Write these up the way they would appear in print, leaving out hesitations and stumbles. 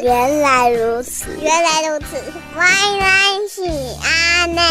原来如此，原来如此，原来是安呢。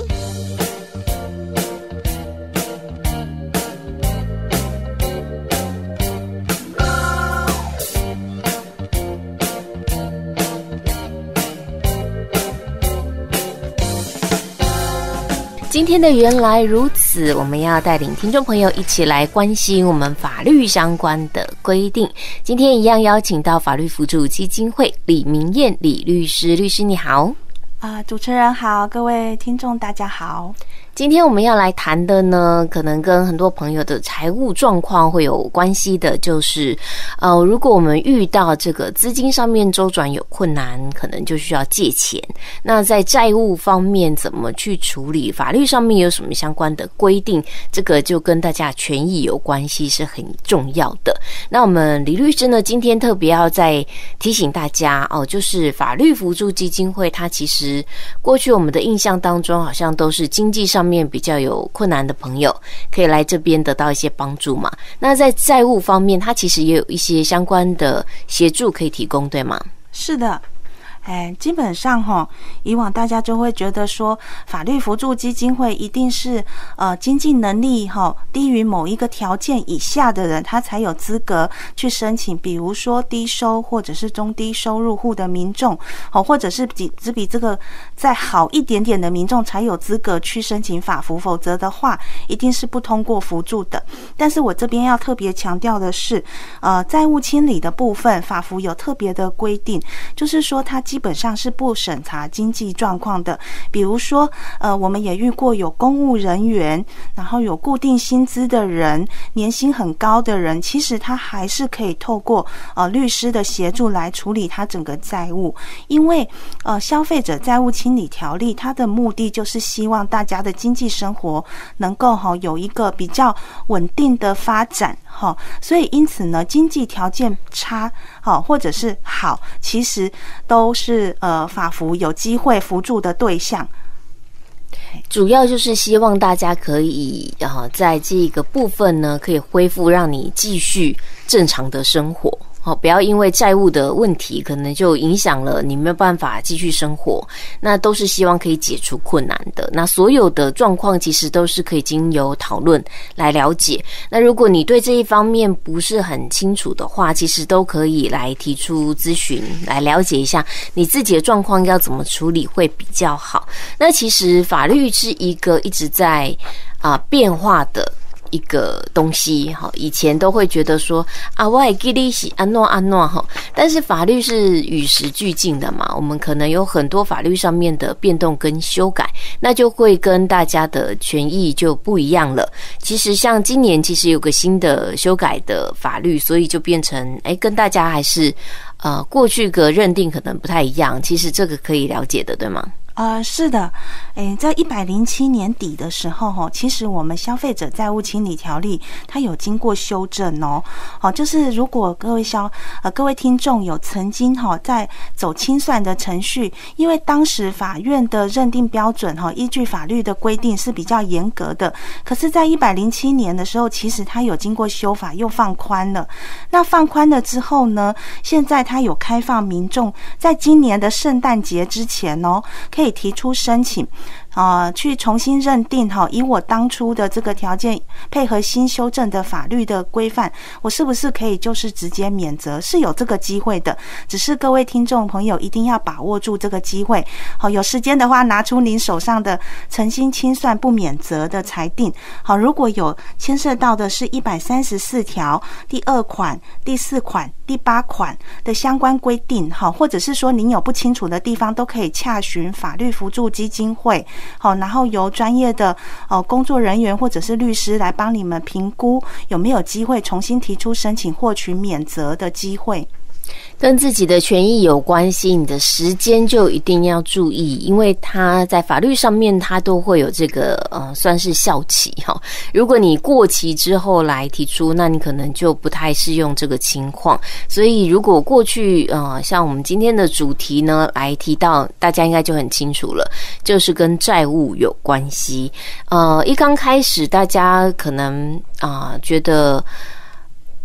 今天的原来如此，我们要带领听众朋友一起来关心我们法律相关的规定。今天一样邀请到法律扶助基金会李明燕李律师，律师你好。 主持人好，各位听众大家好。 今天我们要来谈的呢，可能跟很多朋友的财务状况会有关系的，就是如果我们遇到这个资金上面周转有困难，可能就需要借钱。那在债务方面怎么去处理？法律上面有什么相关的规定？这个就跟大家权益有关系，是很重要的。那我们李律师呢，今天特别要再提醒大家就是法律扶助基金会，它其实过去我们的印象当中，好像都是经济上面比较有困难的朋友可以来这边得到一些帮助嘛。那在债务方面，它其实也有一些相关的协助可以提供，对吗？ 是的。基本上以往大家就会觉得说，法律扶助基金会一定是经济能力低于某一个条件以下的人，他才有资格去申请，比如说低收或者是中低收入户的民众，或者是只比这个再好一点点的民众才有资格去申请法扶，否则的话一定是不通过扶助的。但是我这边要特别强调的是，债务清理的部分，法扶有特别的规定，就是说它基本上是不审查经济状况的。比如说我们也遇过有公务人员，然后有固定薪资的人，年薪很高的人，其实他还是可以透过律师的协助来处理他整个债务。因为消费者债务清理条例，它的目的就是希望大家的经济生活能够有一个比较稳定的发展，所以因此呢，经济条件差或者是好，其实都是法扶有机会扶助的对象。 主要就是希望大家可以在这个部分呢，可以恢复，让你继续正常的生活。不要因为债务的问题可能就影响了你没有办法继续生活，那都是希望可以解除困难的。那所有的状况其实都是可以经由讨论来了解。那如果你对这一方面不是很清楚的话，其实都可以来提出咨询，来了解一下你自己的状况要怎么处理会比较好。那其实法律是一个一直在变化的一个东西，以前都会觉得说我会记你是安怎，但是法律是与时俱进的嘛，我们可能有很多法律上面的变动跟修改，那就会跟大家的权益就不一样了。其实像今年其实有个新的修改的法律，所以就变成跟大家还是过去个认定可能不太一样，其实这个可以了解的，对吗？ 是的，在107年底的时候，其实我们消费者债务清理条例它有经过修正就是如果各位听众有曾经在走清算的程序，因为当时法院的认定标准依据法律的规定是比较严格的，可是在107年的时候，其实它有经过修法又放宽了。那放宽了之后呢，现在它有开放民众在今年的圣诞节之前可以提出申请去重新认定以我当初的这个条件配合新修正的法律的规范，我是不是可以就是直接免责，是有这个机会的。只是各位听众朋友一定要把握住这个机会，有时间的话拿出您手上的诚心清算不免责的裁定。如果有牵涉到的是134条第2款、第4款、第8款的相关规定，或者是说您有不清楚的地方，都可以洽询法律扶助基金会，然后由专业的工作人员或者是律师来帮你们评估有没有机会重新提出申请获取免责的机会。 跟自己的权益有关系，你的时间就一定要注意，因为它在法律上面它都会有这个算是效期如果你过期之后来提出，那你可能就不太适用这个情况。所以如果过去像我们今天的主题呢来提到，大家应该就很清楚了，就是跟债务有关系。一刚开始大家可能觉得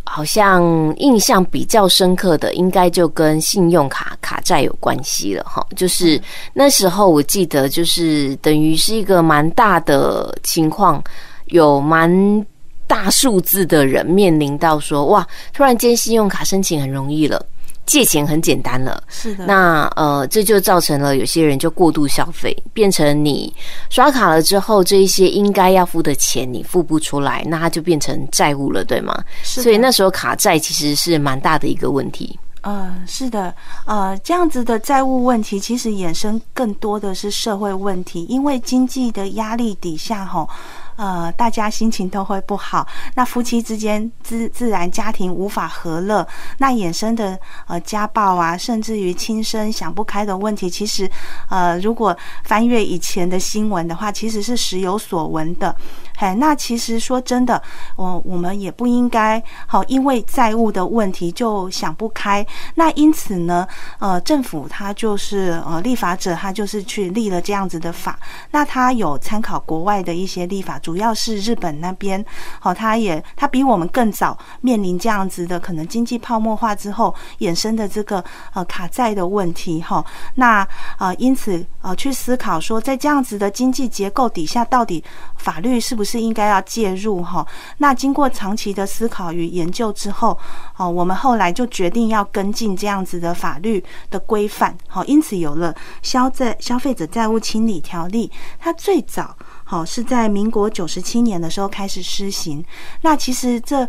好像印象比较深刻的，应该就跟信用卡卡债有关系了哈。就是那时候我记得，就是等于是一个蛮大的情况，有蛮大数字的人面临到说，哇，突然间信用卡申请很容易了。借钱很简单了， 是的。 那这就造成了有些人就过度消费，变成你刷卡了之后，这一些应该要付的钱你付不出来，那它就变成债务了，对吗？所以那时候卡债其实是蛮大的一个问题。 是的，这样子的债务问题其实衍生更多的是社会问题，因为经济的压力底下大家心情都会不好，那夫妻之间自然家庭无法和乐，那衍生的家暴啊，甚至于轻生想不开的问题，其实如果翻阅以前的新闻的话，其实是时有所闻的。那其实说真的，我们也不应该因为债务的问题就想不开。那因此呢，政府他就是立法者，他就是去立了这样子的法。那他有参考国外的一些立法，主要是日本那边，他比我们更早面临这样子的可能经济泡沫化之后衍生的这个卡债的问题那因此去思考说，在这样子的经济结构底下，到底法律是不是应该要介入那经过长期的思考与研究之后，我们后来就决定要跟进这样子的法律的规范，因此有了消费者债务清理条例。它最早是在民国97年的时候开始施行。那其实这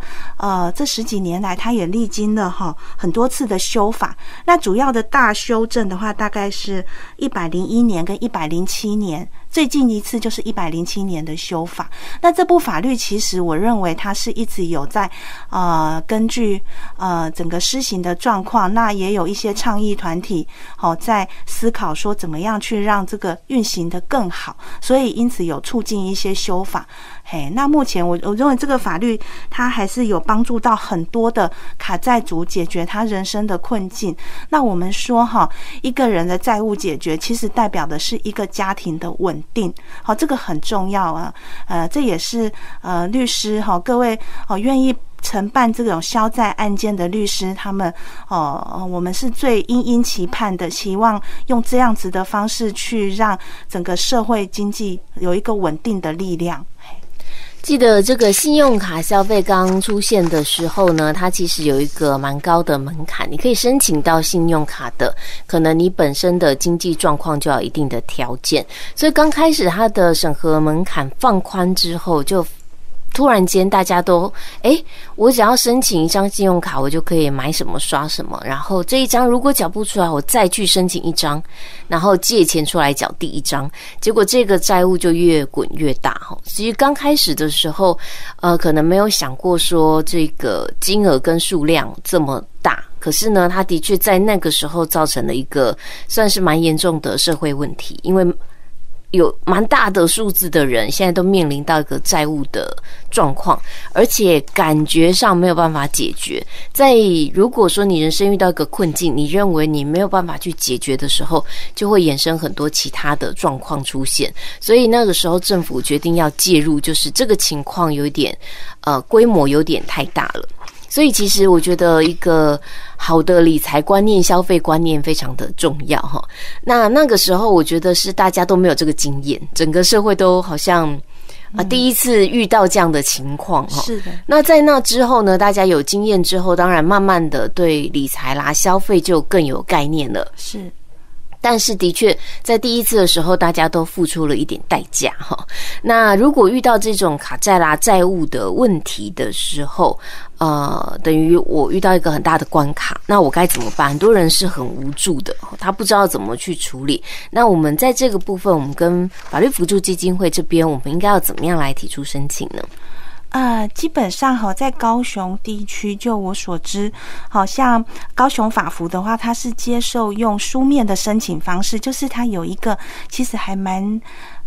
10几年来，它也历经了很多次的修法。那主要的大修正的话，大概是101年跟107年。最近一次就是107年的修法。那这部法律其实我认为它是一直有在根据整个施行的状况，那也有一些倡议团体在思考说怎么样去让这个运行的更好，所以因此有促进一些修法。那目前我认为这个法律它还是有帮助到很多的卡债族解决他人生的困境。那我们说一个人的债务解决，其实代表的是一个家庭的稳定，这个很重要啊。这也是律师各位愿意承办这种消债案件的律师，他们我们是最殷期盼的，期望用这样子的方式去让整个社会经济有一个稳定的力量。 记得这个信用卡消费刚出现的时候呢，它其实有一个蛮高的门槛，你可以申请到信用卡的，可能你本身的经济状况就要一定的条件，所以刚开始它的审核门槛放宽之后，就突然间大家都我只要申请一张信用卡，我就可以买什么刷什么，然后这一张如果缴不出来，我再去申请一张，然后借钱出来缴第一张，结果这个债务就越滚越大。其实刚开始的时候可能没有想过说这个金额跟数量这么大，可是呢它的确在那个时候造成了一个算是蛮严重的社会问题，因为有蛮大的数字的人现在都面临到一个债务的状况，而且感觉上没有办法解决。如果说你人生遇到一个困境，你认为你没有办法去解决的时候，就会衍生很多其他的状况出现。所以那个时候政府决定要介入，就是这个情况有点规模有点太大了。所以其实我觉得一个好的理财观念、消费观念非常的重要哈。那个时候我觉得是大家都没有这个经验，整个社会都好像第一次遇到这样的情况哈。 是的。 那在那之后呢，大家有经验之后，当然慢慢的对理财啦、消费就更有概念了。 是。 但是的确在第一次的时候大家都付出了一点代价哈。那如果遇到这种卡债啦、债务的问题的时候，等于我遇到一个很大的关卡，那我该怎么办？很多人是很无助的，他不知道怎么去处理。那我们在这个部分，我们跟法律扶助基金会这边，我们应该要怎么样来提出申请呢？ 基本上在高雄地区，就我所知，好像高雄法扶的话，它是接受用书面的申请方式，就是它有一个其实还蛮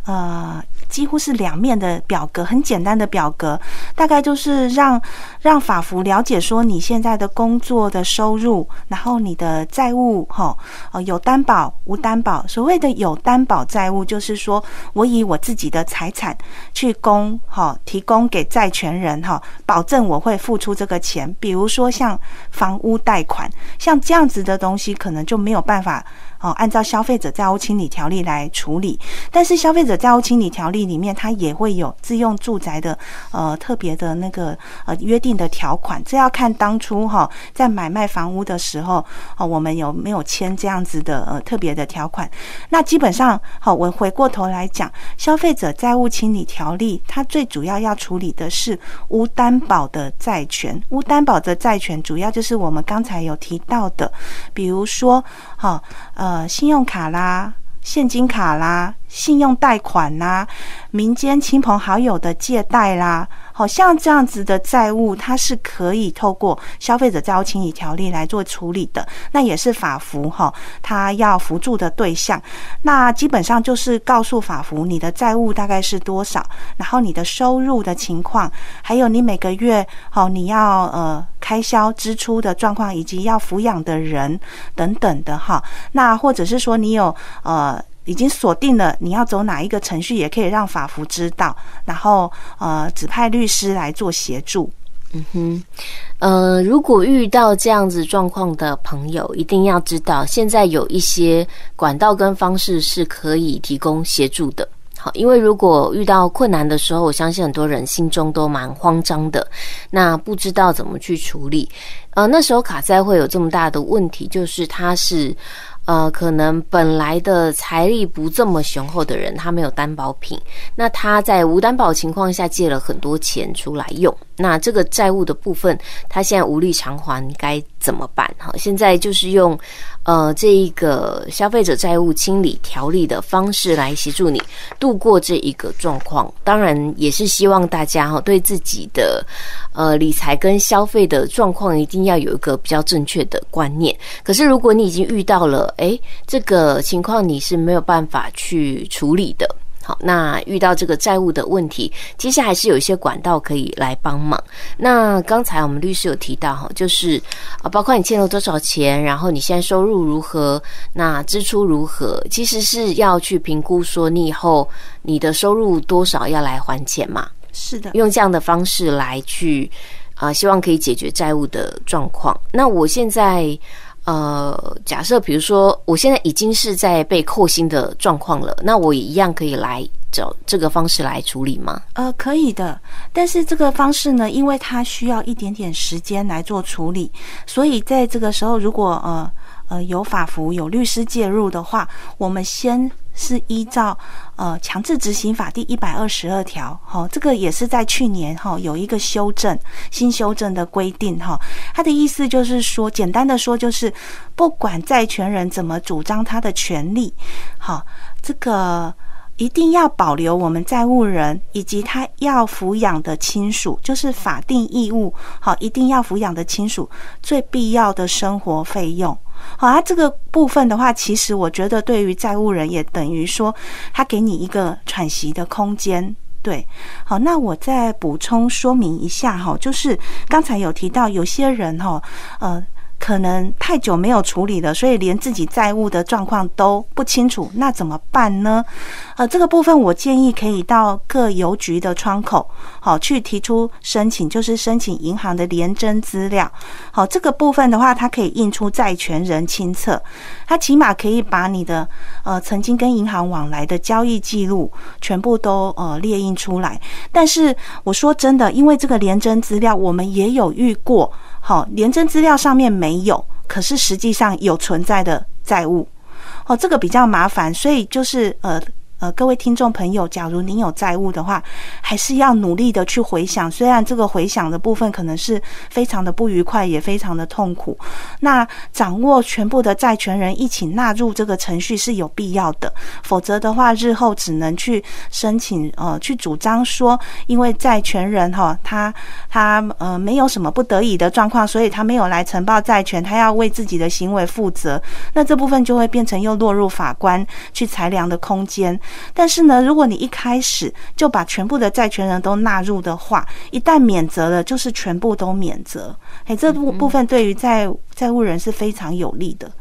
几乎是2面的表格，很简单的表格，大概就是让法服了解说你现在的工作的收入，然后你的债务有担保无担保。所谓的有担保债务，就是说我以我自己的财产去提供给债权人保证我会付出这个钱。比如说像房屋贷款，像这样子的东西可能就没有办法按照消费者债务清理条例来处理。但是消费者债务清理条例里面它也会有自用住宅的特别的那个约定的条款，这要看当初在买卖房屋的时候我们有没有签这样子的特别的条款。那基本上我回过头来讲，消费者债务清理条例它最主要要处理的是无担保的债权。无担保的债权主要就是我们刚才有提到的，比如说信用卡啦、现金卡啦、信用贷款啦、民间亲朋好友的借贷啦，像这样子的债务，它是可以透过消费者债务清理条例来做处理的。那也是法服它要扶助的对象。那基本上就是告诉法服你的债务大概是多少，然后你的收入的情况，还有你每个月你要开销支出的状况，以及要抚养的人等等的那或者是说你有已经锁定了你要走哪一个程序，也可以让法服知道，然后指派律师来做协助。 如果遇到这样子状况的朋友，一定要知道现在有一些管道跟方式是可以提供协助的。好，因为如果遇到困难的时候，我相信很多人心中都蛮慌张的，那不知道怎么去处理。那时候卡债会有这么大的问题，就是他是可能本来的财力不这么雄厚的人，他没有担保品，那他在无担保情况下借了很多钱出来用，那这个债务的部分他现在无力偿还，该怎么办？好，现在就是用这一个消费者债务清理条例的方式来协助你度过这一个状况。当然也是希望大家对自己的理财跟消费的状况一定要有一个比较正确的观念。可是如果你已经遇到了这个情况你是没有办法去处理的，好，那遇到这个债务的问题，其实还是有一些管道可以来帮忙。那刚才我们律师有提到就是包括你欠了多少钱，然后你现在收入如何，那支出如何，其实是要去评估说你以后你的收入多少要来还钱嘛。 是的， 用这样的方式来去希望可以解决债务的状况。那我现在假设比如说我现在已经是在被扣薪的状况了，那我也一样可以来找这个方式来处理吗？ 可以的，但是这个方式呢，因为它需要一点点时间来做处理，所以在这个时候如果有法服有律师介入的话，我们先是依照强制执行法第122条，这个也是在去年有一个新修正的规定，它的意思就是说，简单的说就是不管债权人怎么主张他的权利，这个一定要保留我们债务人以及他要抚养的亲属，就是法定义务一定要抚养的亲属最必要的生活费用。好，这个部分的话，其实我觉得对于债务人也等于说他给你一个喘息的空间。对，好，那我再补充说明一下就是刚才有提到有些人可能太久没有处理了，所以连自己债务的状况都不清楚，那怎么办呢？这个部分我建议可以到各邮局的窗口去提出申请，就是申请银行的联征资料。这个部分的话，它可以印出债权人清册，它起码可以把你的曾经跟银行往来的交易记录全部都列印出来。但是我说真的，因为这个联征资料我们也有遇过，联征资料上面没有，可是实际上有存在的债务，这个比较麻烦，所以就是各位听众朋友，假如您有债务的话，还是要努力的去回想，虽然这个回想的部分可能是非常的不愉快，也非常的痛苦，那掌握全部的债权人一起纳入这个程序是有必要的，否则的话日后只能去申请去主张说，因为债权人他没有什么不得已的状况，所以他没有来呈报债权，他要为自己的行为负责，那这部分就会变成又落入法官去裁量的空间。 但是呢，如果你一开始就把全部的债权人都纳入的话，一旦免责了，就是全部都免责。这部分对于债务人是非常有利的。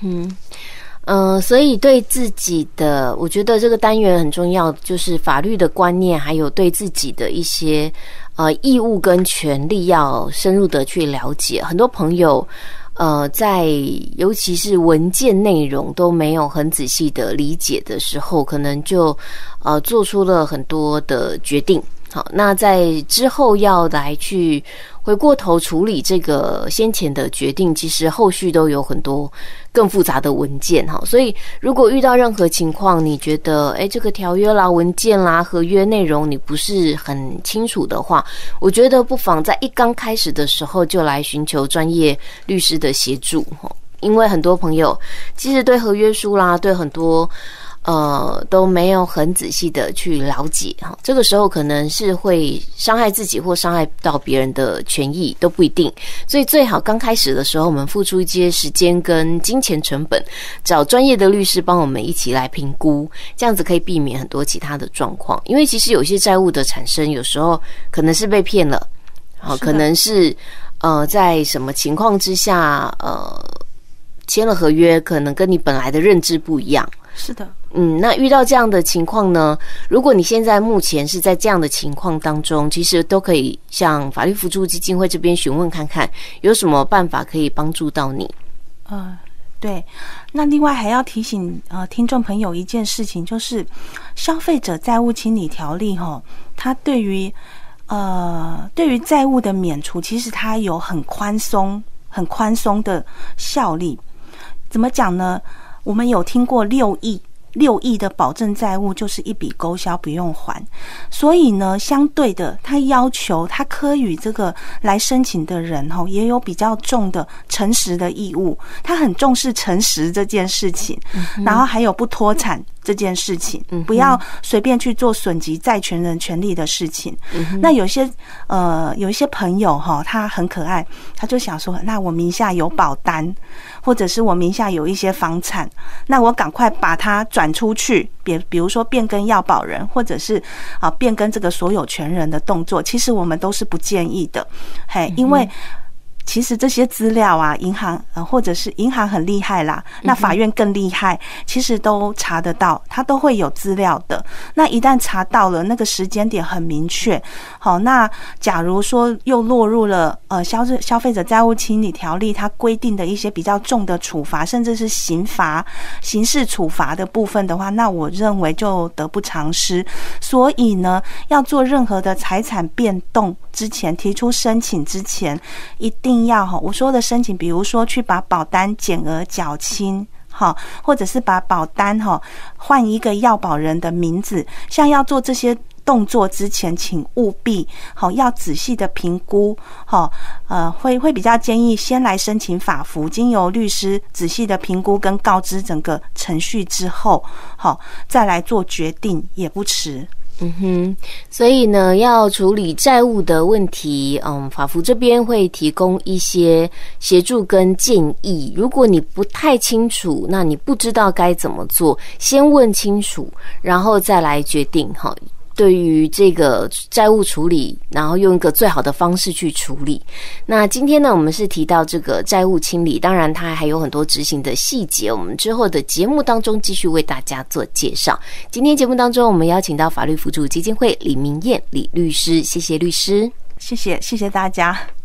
所以对自己的，我觉得这个单元很重要，就是法律的观念，还有对自己的一些义务跟权利要深入的去了解。很多朋友在尤其是文件内容都没有很仔细的理解的时候，可能就做出了很多的决定。好，那在之后要来去回过头处理这个先前的决定，其实后续都有很多更复杂的文件哈。所以如果遇到任何情况，你觉得这个条约啦、文件啦、合约内容你不是很清楚的话，我觉得不妨在一刚开始的时候就来寻求专业律师的协助，因为很多朋友其实对合约书啦，对很多都没有很仔细的去了解哈，这个时候可能是会伤害自己或伤害到别人的权益都不一定，所以最好刚开始的时候我们付出一些时间跟金钱成本，找专业的律师帮我们一起来评估，这样子可以避免很多其他的状况。因为其实有些债务的产生，有时候可能是被骗了，可能是在什么情况之下签了合约，可能跟你本来的认知不一样。 是的。 那遇到这样的情况呢，如果你现在目前是在这样的情况当中，其实都可以向法律扶助基金会这边询问看看，有什么办法可以帮助到你。 对。那另外还要提醒听众朋友一件事情，就是消费者债务清理条例它对于债务的免除，其实它有很宽松的效力。怎么讲呢？我们有听过6亿的保证债务就是一笔勾销不用还，所以呢，相对的，他要求他科予这个来申请的人也有比较重的诚实的义务，他很重视诚实这件事情，然后还有不脱产这件事情，不要随便去做损及债权人权利的事情。那有些朋友他很可爱，他就想说，那我名下有保单，或者是我名下有一些房产，那我赶快把它转出去，比如说变更要保人，或者是变更这个所有权人的动作，其实我们都是不建议的。因为其实这些资料银行或者是银行很厉害啦，那法院更厉害，其实都查得到，它都会有资料的。那一旦查到了，那个时间点很明确，那假如说又落入了消费者债务清理条例它规定的一些比较重的处罚，甚至是刑事处罚的部分的话，那我认为就得不偿失。所以呢，要做任何的财产变动之前，提出申请之前，一定要我说的申请，比如说去把保单减额缴清，或者是把保单换一个要保人的名字，像要做这些动作之前，请务必要仔细的评估，会比较建议先来申请法扶，经由律师仔细的评估跟告知整个程序之后，再来做决定也不迟。 所以呢，要处理债务的问题，法扶这边会提供一些协助跟建议。如果你不太清楚，那你不知道该怎么做，先问清楚，然后再来决定对于这个债务处理，然后用一个最好的方式去处理。那今天呢，我们是提到这个债务清理，当然它还有很多执行的细节，我们之后的节目当中继续为大家做介绍。今天节目当中，我们邀请到法律扶助基金会李明燕李律师，谢谢律师， 谢谢大家。